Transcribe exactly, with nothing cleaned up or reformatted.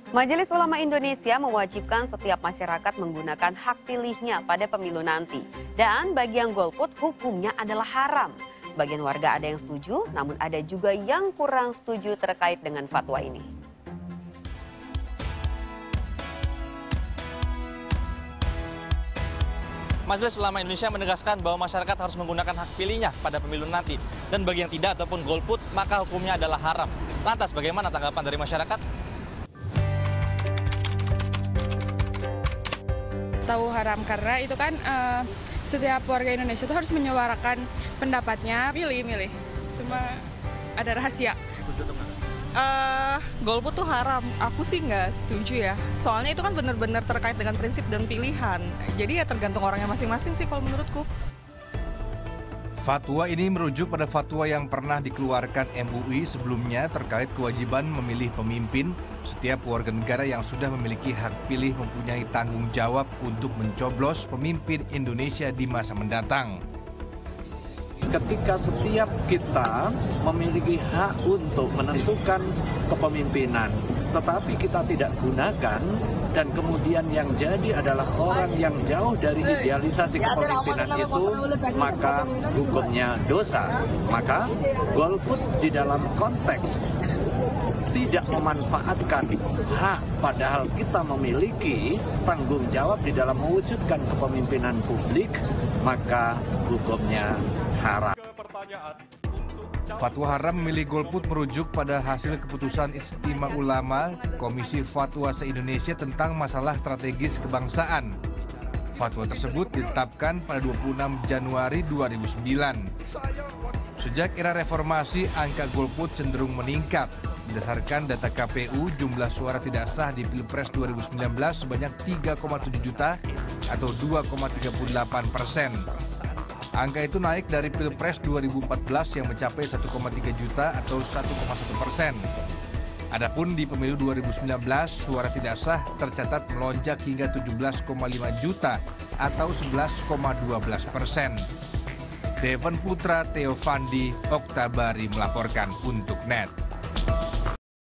Majelis Ulama Indonesia mewajibkan setiap masyarakat menggunakan hak pilihnya pada pemilu nanti. Dan bagi yang golput hukumnya adalah haram. Sebagian warga ada yang setuju, namun ada juga yang kurang setuju terkait dengan fatwa ini. Majelis Ulama Indonesia menegaskan bahwa masyarakat harus menggunakan hak pilihnya pada pemilu nanti. Dan bagi yang tidak ataupun golput, maka hukumnya adalah haram. Lantas bagaimana tanggapan dari masyarakat? Tahu haram karena itu kan uh, setiap warga Indonesia itu harus menyuarakan pendapatnya, pilih-milih. Cuma ada rahasia. Uh, golput tuh haram. Aku sih nggak setuju ya. Soalnya itu kan benar-benar terkait dengan prinsip dan pilihan. Jadi ya tergantung orangnya masing-masing sih kalau menurutku. Fatwa ini merujuk pada fatwa yang pernah dikeluarkan M U I sebelumnya terkait kewajiban memilih pemimpin. Setiap warga negara yang sudah memiliki hak pilih mempunyai tanggung jawab untuk mencoblos pemimpin Indonesia di masa mendatang. Ketika setiap kita memiliki hak untuk menentukan kepemimpinan, tetapi kita tidak gunakan, dan kemudian yang jadi adalah orang yang jauh dari idealisasi kepemimpinan itu, maka hukumnya dosa. Maka golput di dalam konteks tidak memanfaatkan hak, padahal kita memiliki tanggung jawab di dalam mewujudkan kepemimpinan publik, maka hukumnya haram. Fatwa haram memilih golput merujuk pada hasil keputusan Ijtima Ulama Komisi Fatwa se-Indonesia tentang masalah strategis kebangsaan. Fatwa tersebut ditetapkan pada dua puluh enam Januari dua ribu sembilan. Sejak era reformasi, angka golput cenderung meningkat. Berdasarkan data K P U, jumlah suara tidak sah di Pilpres dua ribu sembilan belas sebanyak tiga koma tujuh juta atau dua koma tiga puluh delapan persen. Angka itu naik dari Pilpres dua ribu empat belas yang mencapai satu koma tiga juta atau satu koma satu persen. Adapun di pemilu dua ribu sembilan belas, suara tidak sah tercatat melonjak hingga tujuh belas koma lima juta atau sebelas koma dua belas persen. Devan Putra, Theo Fandi, Oktabari melaporkan untuk N E T.